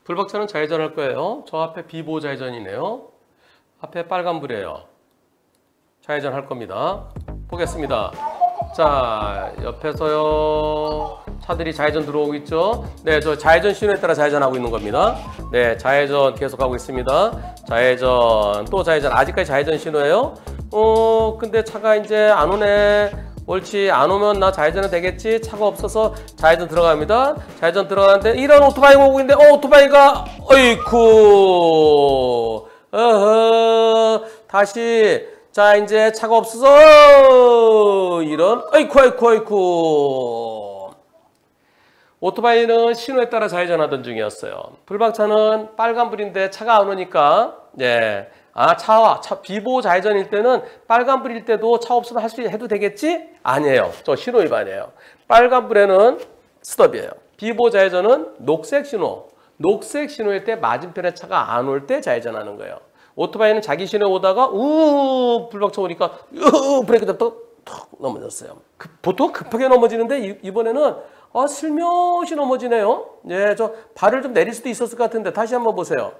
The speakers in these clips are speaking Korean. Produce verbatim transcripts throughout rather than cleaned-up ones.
불박차는 좌회전할 거예요. 저 앞에 비보호 좌회전이네요. 앞에 빨간불이에요. 좌회전할 겁니다. 보겠습니다. 자, 옆에서요. 차들이 좌회전 들어오고 있죠. 네, 저 좌회전 신호에 따라 좌회전하고 있는 겁니다. 네, 좌회전 계속하고 있습니다. 좌회전, 또 좌회전. 아직까지 좌회전 신호예요. 어, 근데 차가 이제 안 오네. 옳지. 안 오면 나 좌회전은 되겠지. 차가 없어서 좌회전 들어갑니다. 좌회전 들어가는데 이런 오토바이가 오고 있는데 어, 오토바이가 어이쿠. 어허. 다시 자, 이제 차가 없어서 이런 어이쿠 어이쿠 어이쿠. 오토바이는 신호에 따라 좌회전하던 중이었어요. 불박차는 빨간불인데 차가 안 오니까 네. 아, 차, 차 비보호 좌회전일 때는 빨간불일 때도 차 없으면 할 수 해도 되겠지? 아니에요. 저 신호 위반이에요. 빨간불에는 스톱이에요. 비보호 좌회전은 녹색 신호. 녹색 신호일 때 맞은편에 차가 안 올 때 좌회전하는 거예요. 오토바이는 자기 신호에 오다가 우 불박차 오니까 으 브레이크 잡다가 툭 넘어졌어요. 그, 보통 급하게 넘어지는데 이, 이번에는 아, 슬며시 넘어지네요. 예, 저 발을 좀 내릴 수도 있었을 것 같은데 다시 한번 보세요.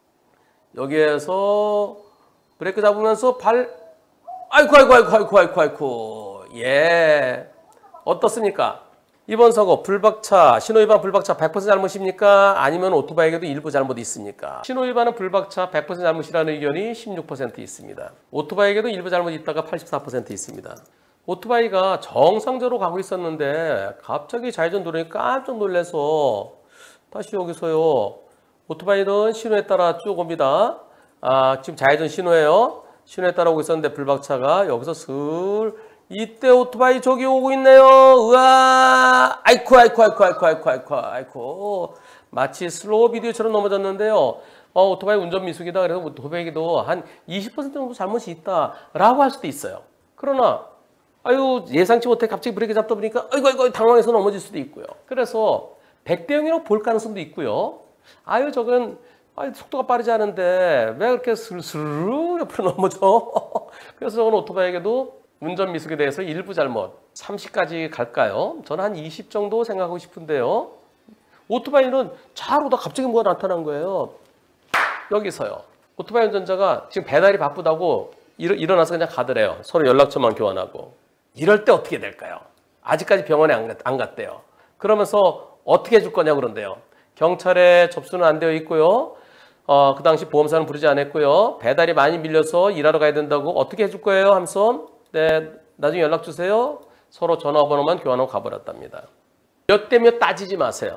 여기에서 브레이크 잡으면서 발 아이쿠 아이쿠 아이쿠 아이쿠 아이쿠 아이쿠. 예, 어떻습니까? 이번 사고 불박차 신호위반 불박차 백 퍼센트 잘못입니까? 아니면 오토바이에게도 일부 잘못이 있습니까? 신호위반은 불박차 백 퍼센트 잘못이라는 의견이 십육 퍼센트 있습니다. 오토바이에게도 일부 잘못이 있다가 팔십사 퍼센트 있습니다. 오토바이가 정상적으로 가고 있었는데 갑자기 좌회전 들어오니까 깜짝 놀라서 다시 여기서요. 오토바이는 신호에 따라 쭉 옵니다. 아, 지금 좌회전 신호예요. 신호에 따라 오고 있었는데 불박차가 여기서 슬 이때 오토바이 저기 오고 있네요. 우와, 아이쿠 아이쿠 아이쿠 아이쿠 아이쿠 아이쿠 아이쿠. 마치 슬로우 비디오처럼 넘어졌는데요. 어, 오토바이 운전 미숙이다. 그래서 오토바이도 한 이십 퍼센트 정도 잘못이 있다라고 할 수도 있어요. 그러나 아유, 예상치 못해 갑자기 브레이크 잡다 보니까 아이고 아이고 당황해서 넘어질 수도 있고요. 그래서 백 대 영이라고 볼 가능성도 있고요. 아유, 저건 아유, 속도가 빠르지 않은데 왜 그렇게 스르르 옆으로 넘어져? 그래서 저건 오토바이에게도 운전 미숙에 대해서 일부 잘못. 삼십까지 갈까요? 저는 한 이십 정도 생각하고 싶은데요. 오토바이는 잘 오다 갑자기 뭐가 나타난 거예요. 여기서요. 오토바이 운전자가 지금 배달이 바쁘다고 일어, 일어나서 그냥 가더래요. 서로 연락처만 교환하고. 이럴 때 어떻게 될까요? 아직까지 병원에 안, 안 갔대요. 그러면서 어떻게 해줄 거냐고 그런대요. 경찰에 접수는 안 되어 있고요. 어, 그 당시 보험사는 부르지 않았고요. 배달이 많이 밀려서 일하러 가야 된다고 어떻게 해줄 거예요? 하면서 네, 나중에 연락 주세요. 서로 전화번호만 교환하고 가버렸답니다. 몇 대 몇 따지지 마세요.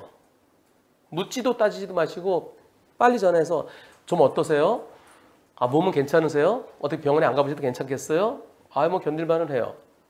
묻지도 따지지도 마시고 빨리 전화해서 좀 어떠세요? 아, 몸은 괜찮으세요? 어떻게 병원에 안 가보셔도 괜찮겠어요? 아, 뭐 견딜만은 해요.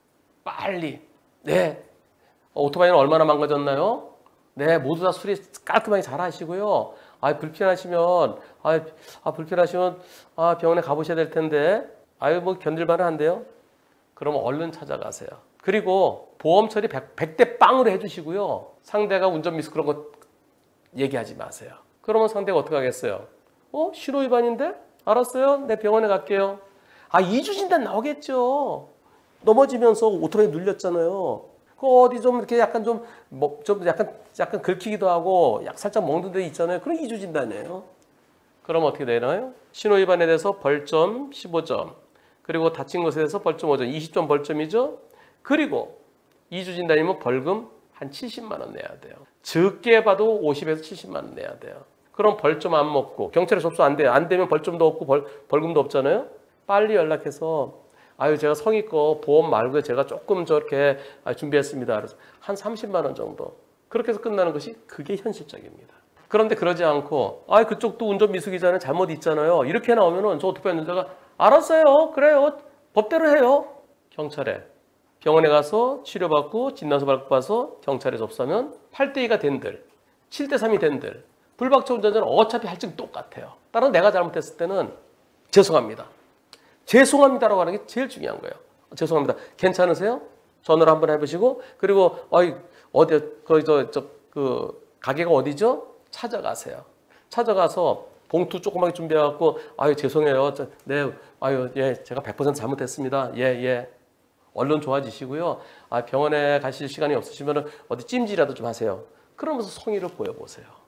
빨리. 네. 어, 오토바이는 얼마나 망가졌나요? 네, 모두 다 수리 깔끔하게 잘 하시고요. 아, 불편하시면, 아, 아, 불편하시면, 아, 병원에 가보셔야 될 텐데, 아유, 뭐 견딜만은 한데요. 그러면 얼른 찾아가세요. 그리고 보험 처리 백 대 빵으로 해주시고요. 상대가 운전 미숙 그런 거 얘기하지 마세요. 그러면 상대가 어떻게 하겠어요? 어? 신호 위반인데? 알았어요. 내 병원에 갈게요. 아, 이주진단 나오겠죠. 넘어지면서 오토바이 눌렸잖아요. 그 어디 좀 이렇게 약간 좀, 뭐, 좀 약간, 약간 긁히기도 하고, 약 살짝 먹는 데 있잖아요. 그럼 이주진단이에요. 그럼 어떻게 되나요? 신호 위반에 대해서 벌점 십오 점. 그리고 다친 것에 대해서 벌점 오 점, 이십 점 벌점이죠. 그리고 이주진단이면 벌금 한 칠십만 원 내야 돼요. 적게 봐도 오십에서 칠십만 원 내야 돼요. 그럼 벌점 안 먹고 경찰에 접수 안 돼요. 안 되면 벌점도 없고 벌, 벌금도 없잖아요. 빨리 연락해서 아유, 제가 성의껏 보험 말고 제가 조금 저렇게 준비했습니다. 그래서 한 삼십만 원 정도. 그렇게 해서 끝나는 것이 그게 현실적입니다. 그런데 그러지 않고 아, 그쪽도 운전 미숙이잖아요. 잘못 있잖아요. 이렇게 나오면은 저 오토바이 운전자가 알았어요. 그래요. 법대로 해요. 경찰에. 병원에 가서 치료받고 진단서 받고 경찰에 접수하면 팔 대 이가 된들, 칠 대 삼이 된들. 불박차 운전자는 어차피 할증 똑같아요. 따라서 내가 잘못했을 때는 죄송합니다. 죄송합니다라고 하는 게 제일 중요한 거예요. 죄송합니다. 괜찮으세요? 전화를 한번 해보시고 그리고 어이 어디 거기 저저그 가게가 어디죠? 찾아가세요. 찾아가서 봉투 조그맣게 준비해갖고 아유 죄송해요. 저, 네 아유 예 제가 백 퍼센트 잘못했습니다. 예 예. 얼른 좋아지시고요. 아 병원에 가실 시간이 없으시면 어디 찜질이라도 좀 하세요. 그러면서 성의를 보여보세요.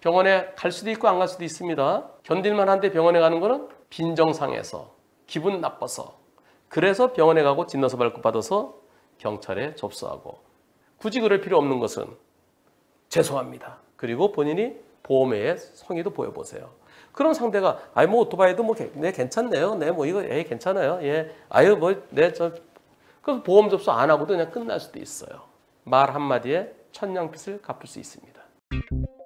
병원에 갈 수도 있고 안 갈 수도 있습니다. 견딜만 한데 병원에 가는 거는 빈정상해서, 기분 나빠서, 그래서 병원에 가고 진단서 발급받아서 경찰에 접수하고, 굳이 그럴 필요 없는 것은 죄송합니다. 그리고 본인이 보험회의 성의도 보여보세요. 그럼 상대가 아이 뭐 오토바이도 뭐 네 괜찮네요. 네 뭐 이거 에 괜찮아요. 예 아유 뭐 네 저 그래서 보험 접수 안 하고도 그냥 끝날 수도 있어요. 말 한마디에 천냥빚을 갚을 수 있습니다.